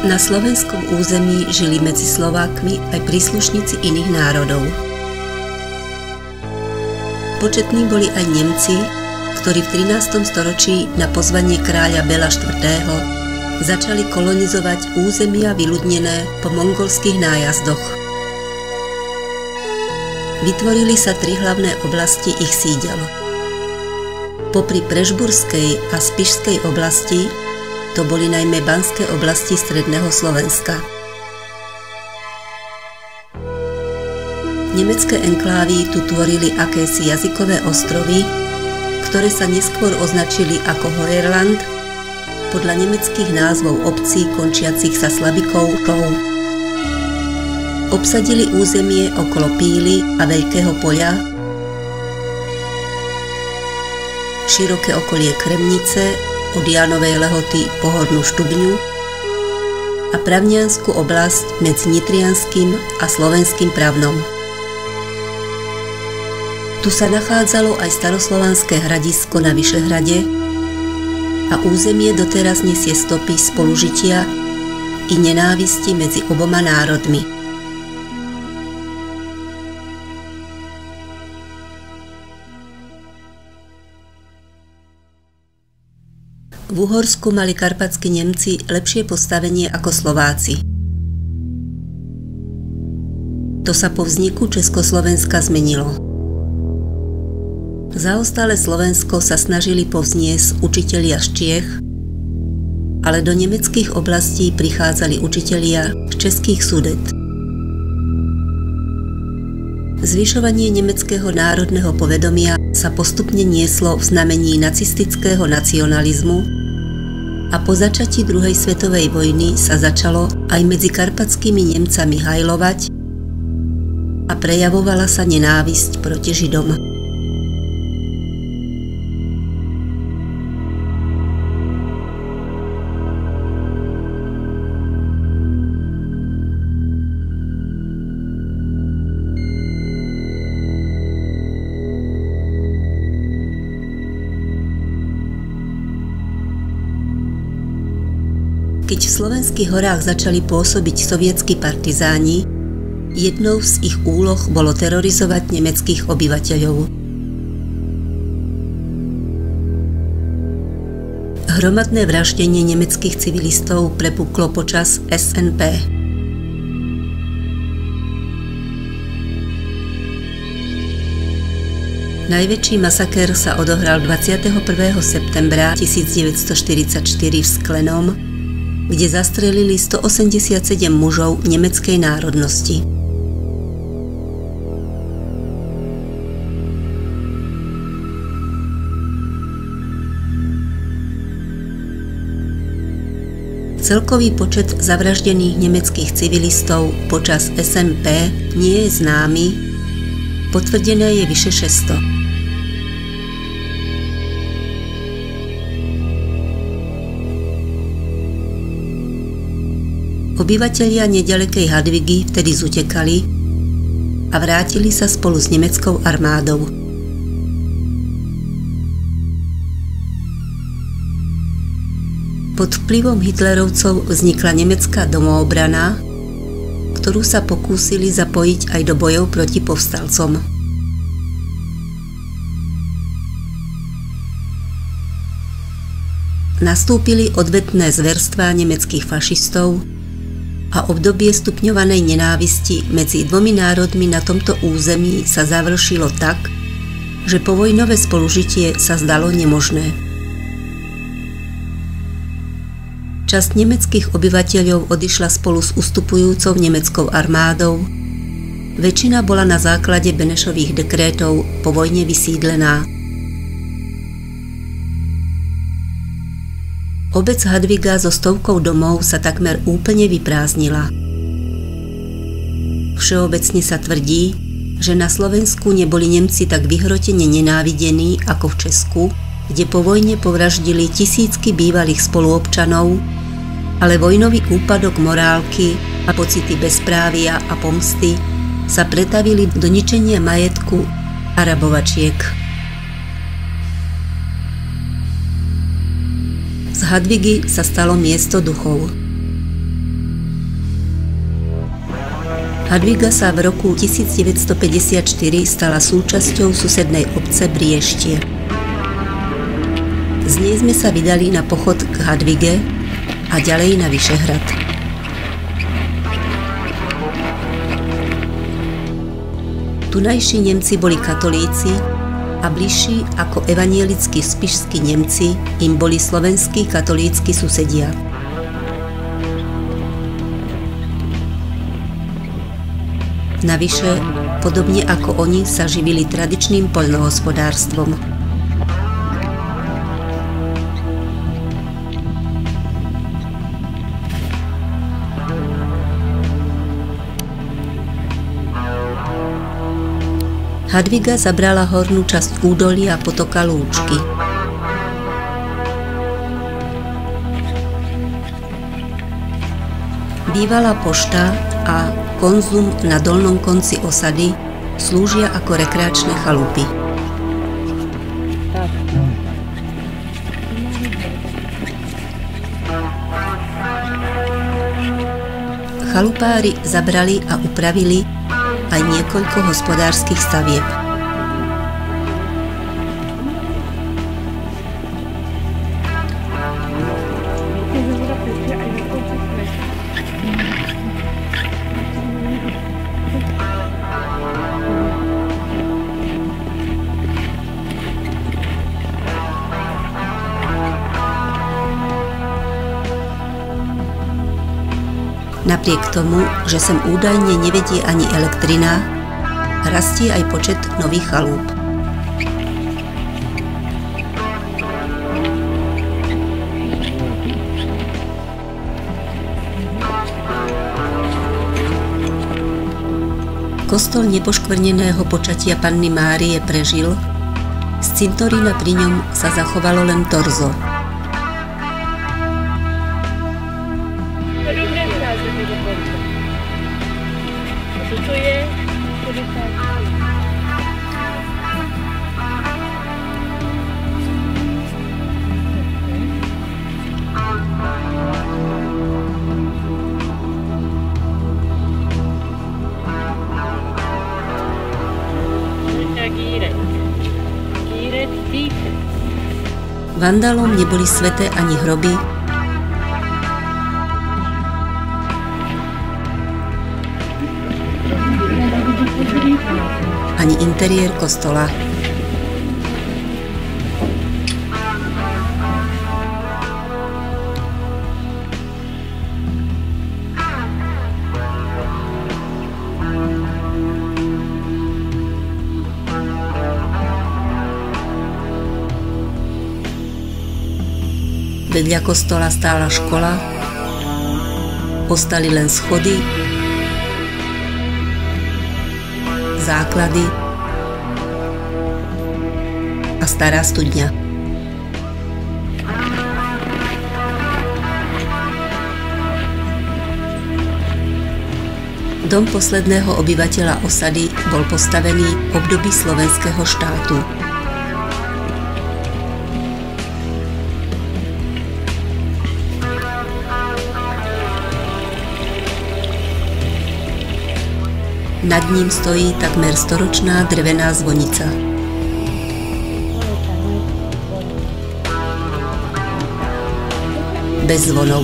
Na slovenskom území žili medzi Slovákmi aj príslušníci iných národov. Početní boli aj Nemci, ktorí v 13. storočí na pozvanie kráľa Bela IV. Začali kolonizovať územia vyľudnené po mongolských nájazdoch. Vytvorili sa 3 hlavné oblasti ich sídel. Popri Prešburskej a Spišskej oblasti to boli najmä banské oblasti stredného Slovenska. Nemecké enklávy tu tvorili akési jazykové ostrovy, ktoré sa neskôr označili ako Hoerland podľa nemeckých názvov obcí končiacich sa slabikou šou. Obsadili územie okolo Píly a Veľkého poľa, široké okolie Kremnice, od Jánovej Lehoty po Hornú Štubňu a Pravniansku oblasť medzi Nitrianskym a Slovenským Pravnom. Tu sa nachádzalo aj staroslovanské hradisko na Vyšehrade a územie doteraz nesie stopy spolužitia i nenávisti medzi oboma národmi. V Uhorsku mali karpatskí Nemci lepšie postavenie ako Slováci. To sa po vzniku Československa zmenilo. Zaostalé Slovensko sa snažili povzniesť učitelia z Čiech, ale do nemeckých oblastí prichádzali učitelia z českých Sudet. Zvyšovanie nemeckého národného povedomia sa postupne nieslo v znamení nacistického nacionalizmu a po začatí druhej svetovej vojny sa začalo aj medzi karpatskými Nemcami hajlovať a prejavovala sa nenávisť proti Židom. Keď v slovenských horách začali pôsobiť sovietskí partizáni, jednou z ich úloh bolo terorizovať nemeckých obyvateľov. Hromadné vraždenie nemeckých civilistov prepuklo počas SNP. Najväčší masaker sa odohral 21. septembra 1944 v Sklenom, kde zastrelili 187 mužov nemeckej národnosti. Celkový počet zavraždených nemeckých civilistov počas SNP nie je známy, potvrdené je vyše 600. Obyvatelia nedalekej Hadvigy vtedy zutekali a vrátili sa spolu s nemeckou armádou. Pod vplyvom hitlerovcov vznikla nemecká domoobrana, ktorú sa pokúsili zapojiť aj do bojov proti povstalcom. Nastúpili odvetné zverstvá nemeckých fašistov a obdobie stupňovanej nenávisti medzi dvomi národmi na tomto území sa završilo tak, že povojnové spolužitie sa zdalo nemožné. Časť nemeckých obyvateľov odišla spolu s ustupujúcou nemeckou armádou, väčšina bola na základe Benešových dekrétov po vojne vysídlená. Obec Hadviga so stovkou domov sa takmer úplne vyprázdnila. Všeobecne sa tvrdí, že na Slovensku neboli Nemci tak vyhrotene nenávidení ako v Česku, kde po vojne povraždili tisícky bývalých spoluobčanov, ale vojnový úpadok morálky a pocity bezprávia a pomsty sa pretavili do ničenia majetku a rabovačiek. Z Hadvigy sa stalo miesto duchov. Hadviga sa v roku 1954 stala súčasťou susednej obce Brieštie. Z nej sme sa vydali na pochod k Hadvige a ďalej na Vyšehrad. Tunajší Nemci boli katolíci a bližší ako evanielickí spišskí Nemci im boli slovenskí katolícki susedia. Navyše, podobne ako oni, sa živili tradičným poľnohospodárstvom. Hadviga zabrala hornú časť údolia potoka Lúčky. Bývalá pošta a konzum na dolnom konci osady slúžia ako rekreačné chalupy. Chalupári zabrali a upravili aj niekoľko hospodárskych stavieb. Napriek tomu, že sem údajne nevedie ani elektrina, rastie aj počet nových chalúp. Kostol nepoškvrneného počatia Panny Márie prežil, z cintorína pri ňom sa zachovalo len torzo. Vandalom neboli sveté ani hroby, ani interiér kostola. Vedľa kostola stála škola, ostali len schody, základy a stará studňa. Dom posledného obyvateľa osady bol postavený v období slovenského štátu. Nad ním stojí takmer storočná drevená zvonica. Bez zvonov.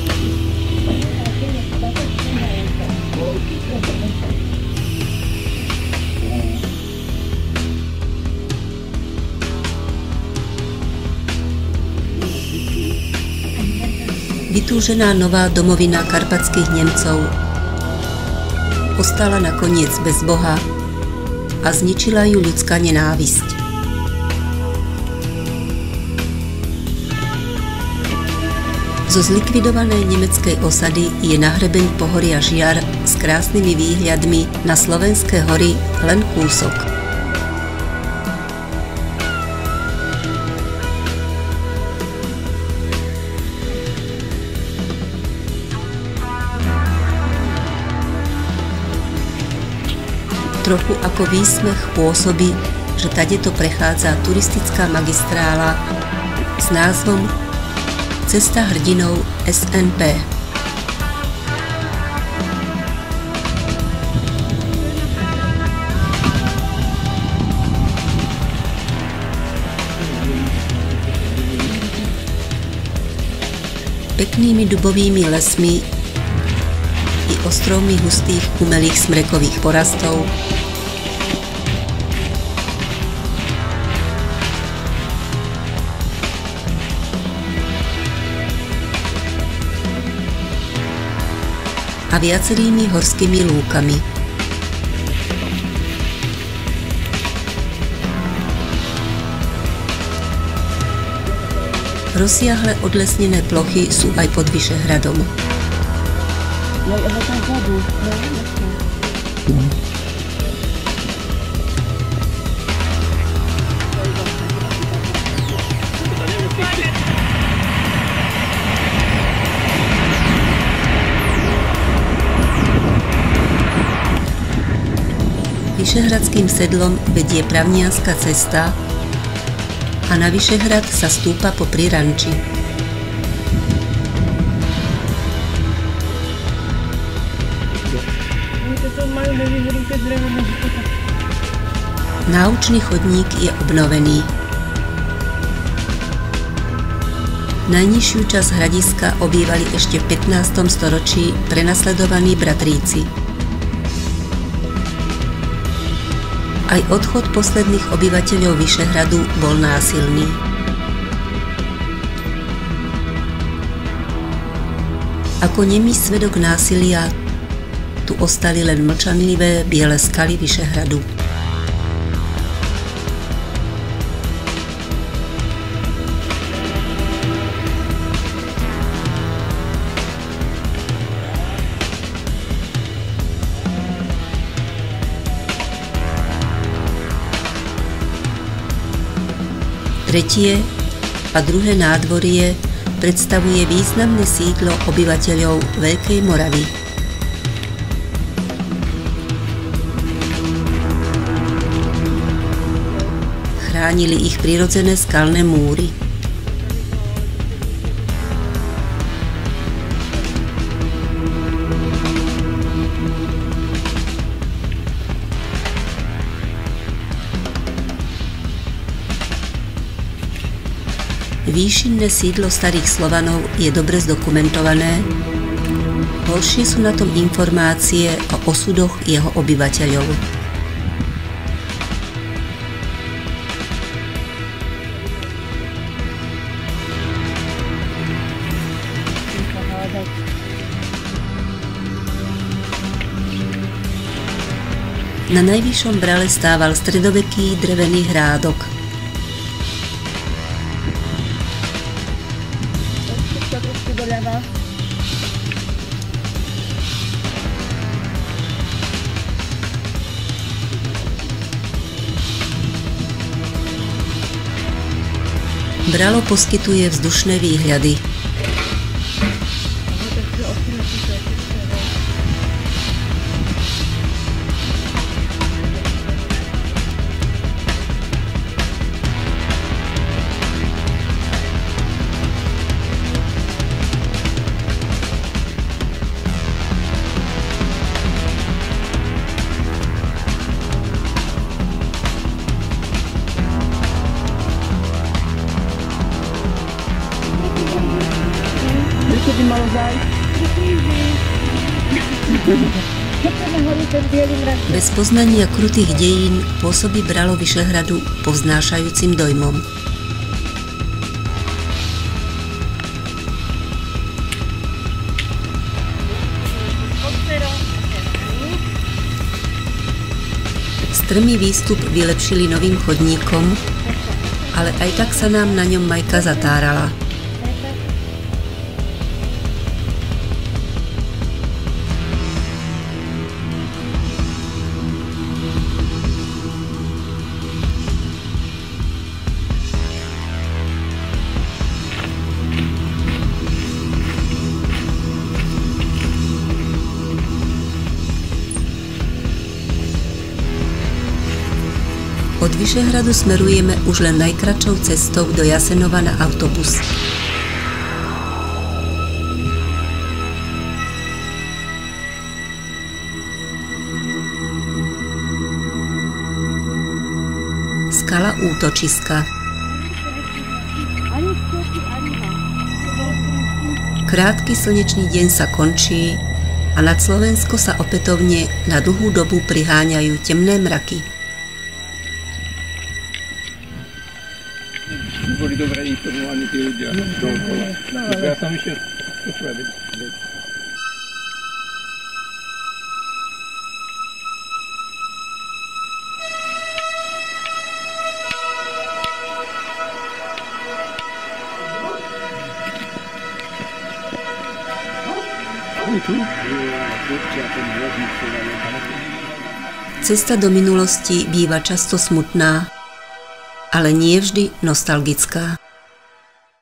Vytúžená nová domovina karpatských Nemcov ostala nakoniec bez Boha a zničila ju ľudská nenávisť. Zo zlikvidovanej nemeckej osady je na hrebeň pohoria Žiar s krásnymi výhľadmi na slovenské hory len kúsok. Trochu ako výsmech pôsobí, že tadeto prechádza turistická magistrála s názvom Cesta hrdinov SNP. peknými dubovými lesmi i ostrovmi hustých umelých smrekových porastov a viacerými horskými lúkami. Rozsiahle odlesnené plochy sú aj pod Vyšehradom. Vyšehradským sedlom vedie Pravnianska cesta a na Vyšehrad sa stúpa popri ranči. Náučný chodník je obnovený. Najnižšiu časť hradiska obývali ešte v 15. storočí prenasledovaní bratríci. Aj odchod posledných obyvateľov Vyšehradu bol násilný. Ako nemý svedok násilia tu ostali len mlčanlivé biele skaly Vyšehradu. Tretie a druhé nádvorie predstavuje významné sídlo obyvateľov Veľkej Moravy. Chránili ich prirodzené skalné múry. Výšinné sídlo starých Slovanov je dobre zdokumentované, horšie sú na tom informácie o osudoch jeho obyvateľov. Na najvyššom brale stával stredoveký drevený hrádok. Bralo poskytuje vzdušné výhľady. Bez poznania krutých dejín pôsobí Bralo Vyšehradu povznášajúcim dojmom. Strmý výstup vylepšili novým chodníkom, ale aj tak sa nám na ňom Majka zatárala. Od Vyšehradu smerujeme už len najkratšou cestou do Jasenova na autobus. Skala útočiska. Krátky slnečný deň sa končí a nad Slovensko sa opätovne na dlhú dobu priháňajú temné mraky. Boli dobre informovaní tí ľudia dookola. Ja som išiel pošľadať. Cesta do minulosti býva často smutná, ale nie vždy nostalgická.